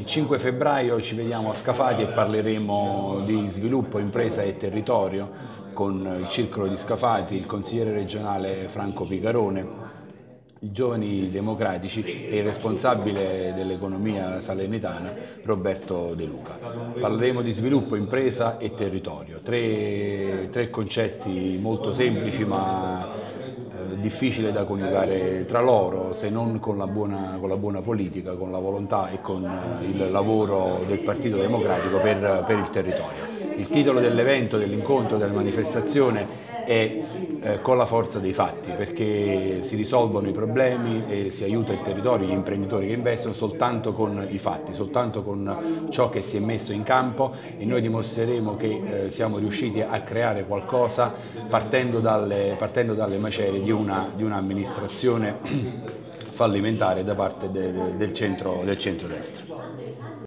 Il 5 febbraio ci vediamo a Scafati e parleremo di sviluppo, impresa e territorio con il Circolo di Scafati, il consigliere regionale Franco Picarone, i giovani democratici e il responsabile dell'economia salernitana Roberto De Luca. Parleremo di sviluppo, impresa e territorio, tre concetti molto semplici ma difficile da coniugare tra loro se non con la buona politica, con la volontà e con il lavoro del Partito Democratico per il territorio. Il titolo dell'evento, dell'incontro, della manifestazione è con la forza dei fatti, perché si risolvono i problemi e si aiuta il territorio, gli imprenditori che investono soltanto con i fatti, soltanto con ciò che si è messo in campo, e noi dimostreremo che siamo riusciti a creare qualcosa partendo dalle macerie di un'amministrazione fallimentare da parte del centrodestra.